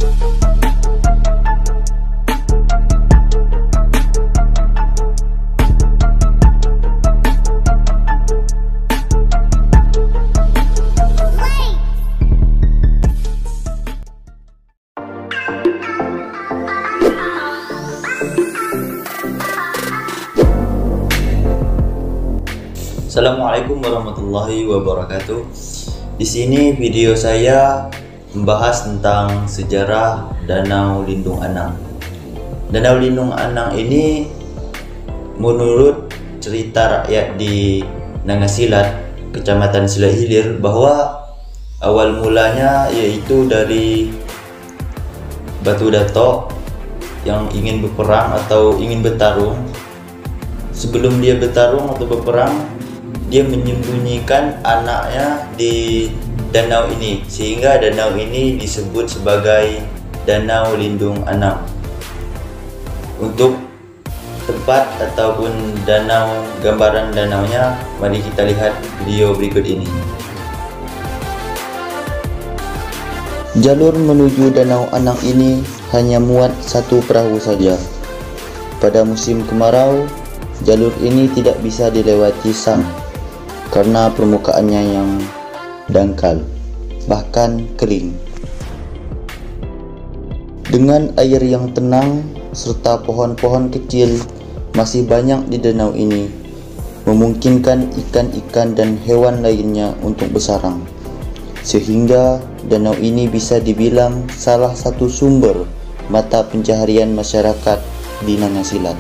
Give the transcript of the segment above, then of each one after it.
Assalamualaikum warahmatullahi wabarakatuh. Di sini video saya membahas tentang sejarah Danau Lindung Anang. Danau Lindung Anang ini menurut cerita rakyat di Nangasilat, Kecamatan Silat Hilir, bahwa awal mulanya yaitu dari Batu Datok yang ingin berperang atau ingin bertarung. Sebelum dia bertarung atau berperang, dia menyembunyikan anaknya di danau ini, sehingga danau ini disebut sebagai Danau Lindung Anang. Untuk tempat ataupun danau, gambaran danaunya, mari kita lihat video berikut ini. Jalur menuju Danau Anang ini hanya muat satu perahu saja. Pada musim kemarau, jalur ini tidak bisa dilewati sang karena permukaannya yang dangkal, bahkan kering. Dengan air yang tenang serta pohon-pohon kecil masih banyak di danau ini, memungkinkan ikan-ikan dan hewan lainnya untuk bersarang, sehingga danau ini bisa dibilang salah satu sumber mata pencaharian masyarakat di Nangasilat.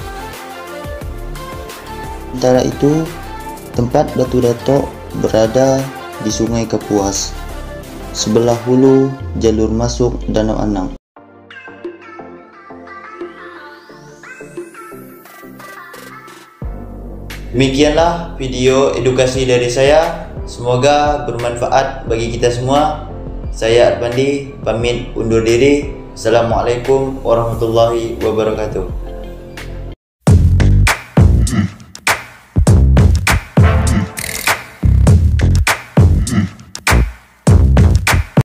Sementara itu, tempat Batu Datok berada di Sungai Kapuas, sebelah hulu jalur masuk Danau Anang. Demikianlah video edukasi dari saya, semoga bermanfaat bagi kita semua. Saya Arpandi pamit undur diri. Assalamualaikum warahmatullahi wabarakatuh.